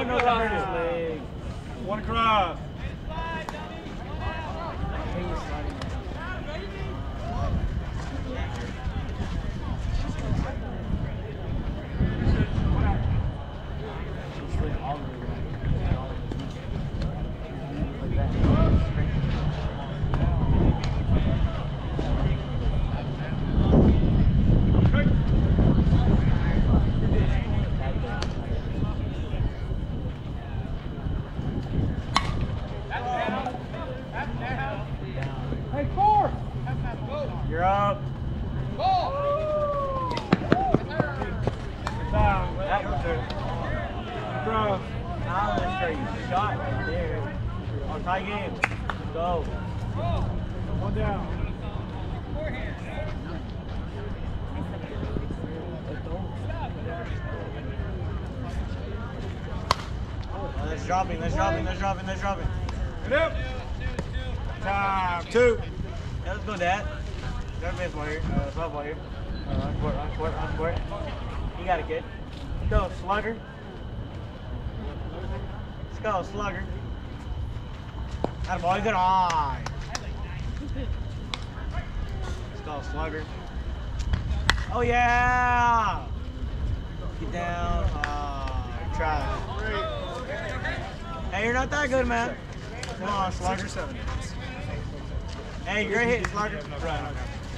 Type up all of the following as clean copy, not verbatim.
Oh, no, that hurt his leg. One across. You're up. Bro. Now let's try you. Shot right there. On tie game. Go. One down. Oh, that's dropping. That's dropping. That's dropping. That's dropping. Get up. Time. 2. Yeah, let's go, Dad. Third base ball here. Soft ball here. On court. On court. On court. You got it, kid. Let's go, Slugger. Let's go, Slugger. That ball, good eye. Let's go, Slugger. Oh yeah! Get down. Try. Hey, you're not that good, man. Come on, Slugger. 6 or 7. Hey, great hit, Slugger. Right.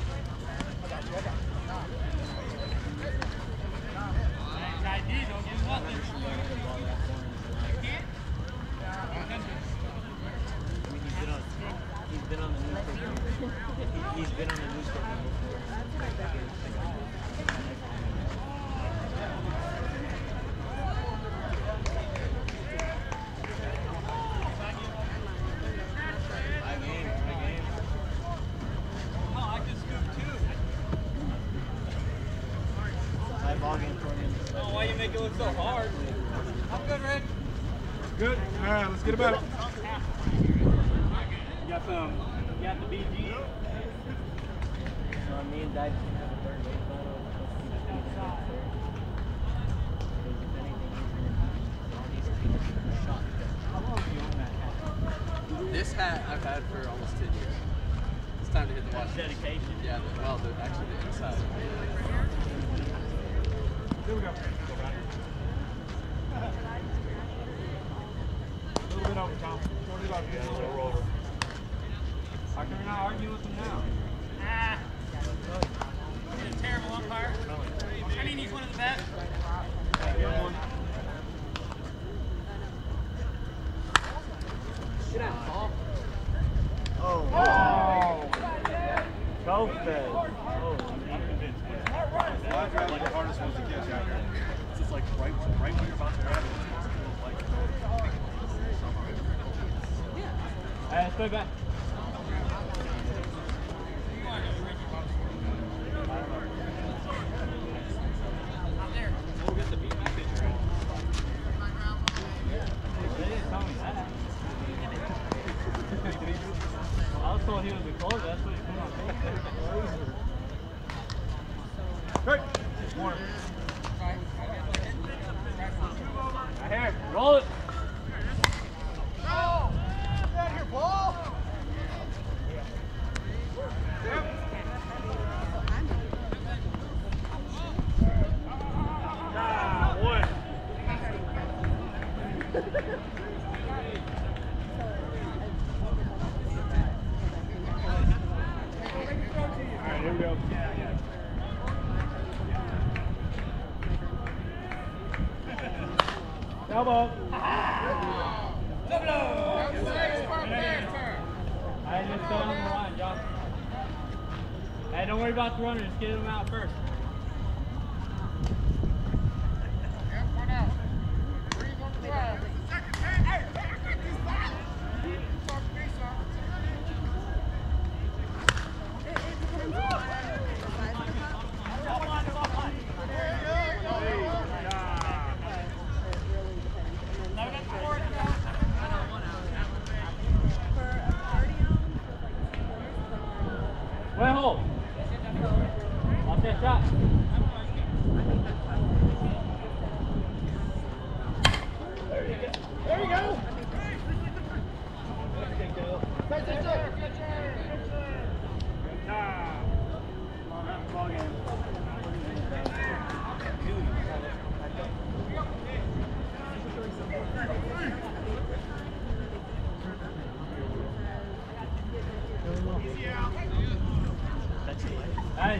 He's been on the newspaper. He's been on the newspaper before. 5 games. Five ball game for him. Oh, why you make it look so hard? I'm good, Rick. Good. All right, let's get about it. You got the BG. So me and Dad can have a third base battle. Because if anything, he's going to beat all these teams in a shot. How long have you owned that hat? This hat I've had for almost 10 years. It's time to hit the watch. Dedication. Yeah, actually the inside. Here we go. A little bit over, Tom. 40 bucks. Yeah, roll over. How come you're not arguing with him now? He's a terrible umpire. I mean, he's one of the best. Get out, Paul. Oh. Go fed. Oh. Like the hardest ones to catch out here. It's just like right when you're about to grab it. Alright, let's go back. I was told he was the closer, that's what he put on paper. Great. Warm. Right here, roll it. Alright, here we go. Elbow. Alright, just throw him on the line, John. Hey, don't worry about the runner, just get him out first. Way hole. Watch that shot.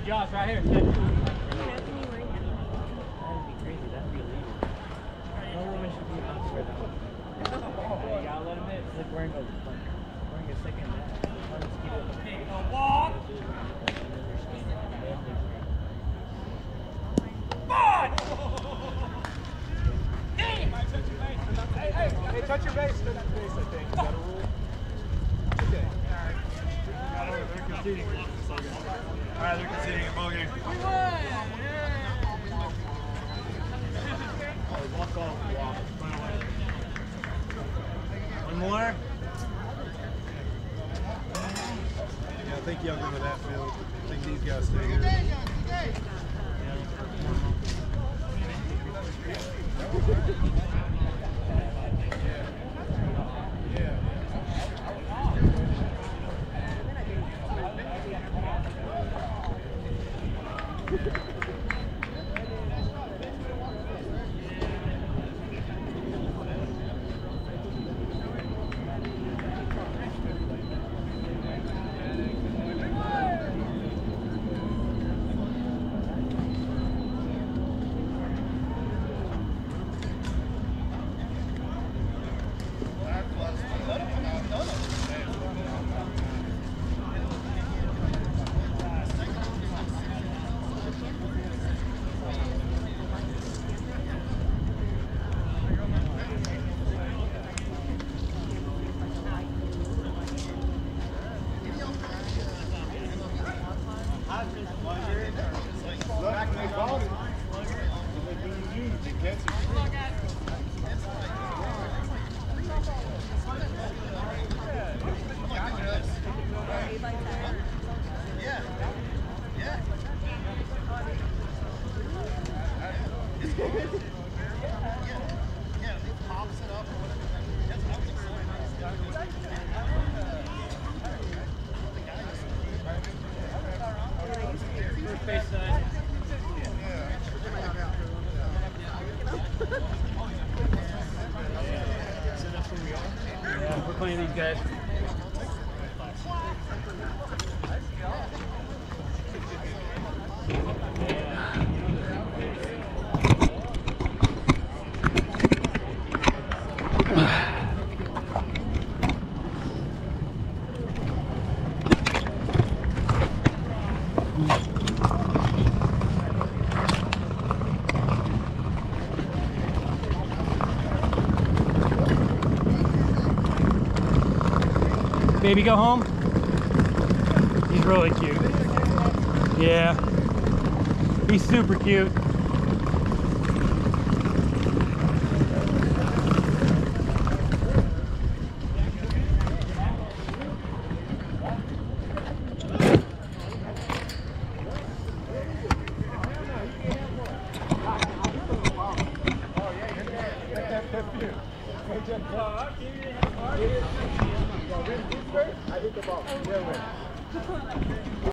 Josh, right here. Sit. That'd be crazy. That'd be illegal. No woman should be allowed to wear that. You gotta let him in. It's like wearing a second mask. Take a walk. Fun! Hey, Touch your base. Touch your base, I think. Is that a rule? Okay. They're conceding. Alright, they're conceding a bogey. Walk off. One more. Yeah, I think y'all go to that field. I think these guys stay here. Yeah, we're playing these guys. Baby, go home. He's really cute. Yeah. He's super cute. I hit the ball.